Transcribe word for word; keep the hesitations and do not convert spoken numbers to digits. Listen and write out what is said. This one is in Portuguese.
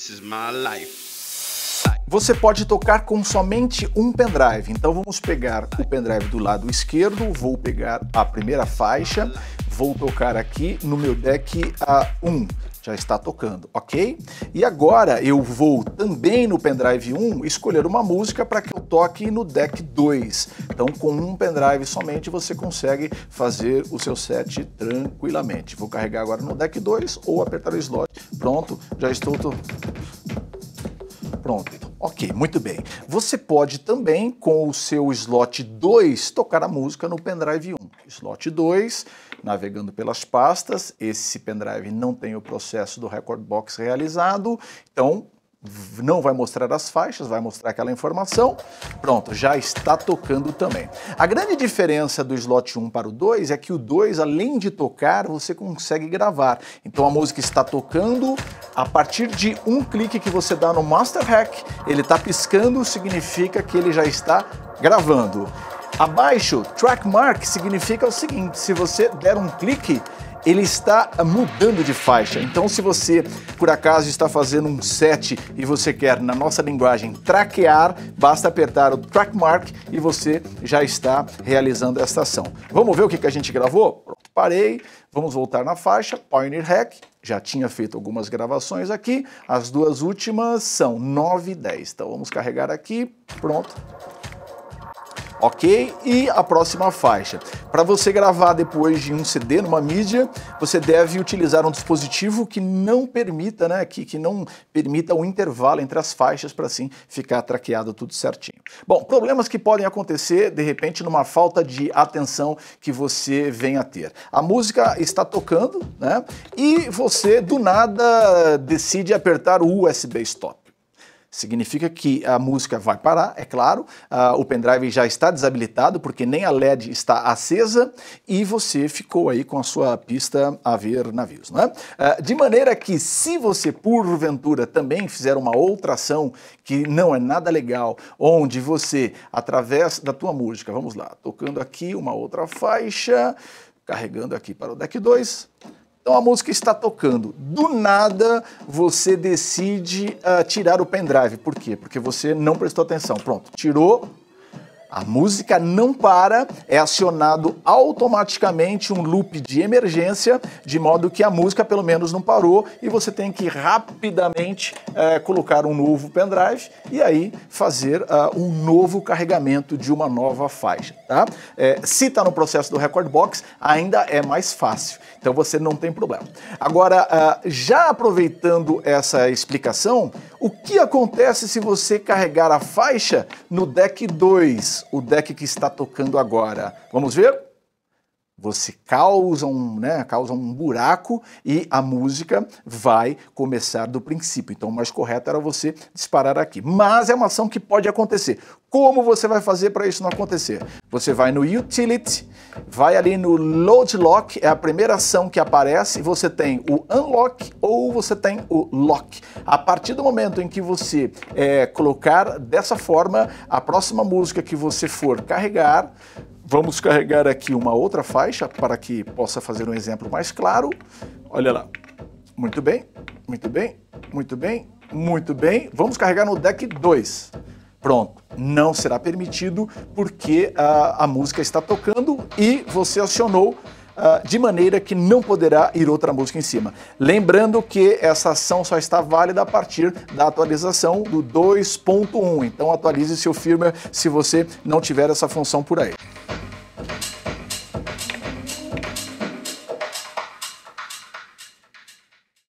This is my life. Você pode tocar com somente um pendrive. Então vamos pegar o pendrive do lado esquerdo, vou pegar a primeira faixa, vou tocar aqui no meu deck A um. Já está tocando, ok? E agora eu vou também no pendrive um escolher uma música para que eu toque no deck dois. Então com um pendrive somente você consegue fazer o seu set tranquilamente. Vou carregar agora no deck dois ou apertar o slot. Pronto, já estou... To... Pronto, ok, muito bem. Você pode também, com o seu slot dois, tocar a música no pendrive um. Slot dois, navegando pelas pastas, esse pendrive não tem o processo do Rekordbox realizado, então não vai mostrar as faixas, vai mostrar aquela informação. Pronto, já está tocando também. A grande diferença do slot um para o dois é que o dois, além de tocar, você consegue gravar. Então a música está tocando, a partir de um clique que você dá no Master Hack, ele está piscando, significa que ele já está gravando. Abaixo, Track Mark significa o seguinte, se você der um clique, ele está mudando de faixa. Então se você, por acaso, está fazendo um set e você quer, na nossa linguagem, traquear, basta apertar o Track Mark e você já está realizando esta ação. Vamos ver o que a gente gravou? Pronto, parei, vamos voltar na faixa, Pioneer Hack, já tinha feito algumas gravações aqui, as duas últimas são nove e dez. Então vamos carregar aqui, pronto. Ok? E a próxima faixa. Para você gravar depois de um C D numa mídia, você deve utilizar um dispositivo que não permita, né, que, que não permita o intervalo entre as faixas para assim ficar traqueado tudo certinho. Bom, problemas que podem acontecer, de repente, numa falta de atenção que você venha a ter. A música está tocando, né, e você, do nada, decide apertar o U S B Stop. Significa que a música vai parar, é claro, uh, o pendrive já está desabilitado porque nem a L E D está acesa e você ficou aí com a sua pista a ver navios, não é? Uh, de maneira que se você porventura também fizer uma outra ação que não é nada legal, onde você, através da tua música, vamos lá, tocando aqui uma outra faixa, carregando aqui para o deck dois... Então a música está tocando, do nada você decide uh, tirar o pendrive. Por quê? Porque você não prestou atenção. Pronto, tirou, a música não para, é acionado automaticamente um loop de emergência, de modo que a música pelo menos não parou e você tem que rapidamente uh, colocar um novo pendrive e aí fazer uh, um novo carregamento de uma nova faixa. Tá? É, se está no processo do Rekordbox, ainda é mais fácil. Então você não tem problema. Agora, já aproveitando essa explicação, o que acontece se você carregar a faixa no deck dois, o deck que está tocando agora? Vamos ver? Você causa um, né, causa um buraco e a música vai começar do princípio. Então o mais correto era você disparar aqui. Mas é uma ação que pode acontecer. Como você vai fazer para isso não acontecer? Você vai no Utility, vai ali no Load Lock, é a primeira ação que aparece, você tem o Unlock ou você tem o Lock. A partir do momento em que você é, colocar dessa forma, a próxima música que você for carregar, vamos carregar aqui uma outra faixa para que possa fazer um exemplo mais claro. Olha lá. Muito bem, muito bem, muito bem, muito bem. Vamos carregar no deck dois. Pronto, não será permitido porque a, a música está tocando e você acionou uh, de maneira que não poderá ir outra música em cima. Lembrando que essa ação só está válida a partir da atualização do dois ponto um. Então atualize seu firmware se você não tiver essa função por aí.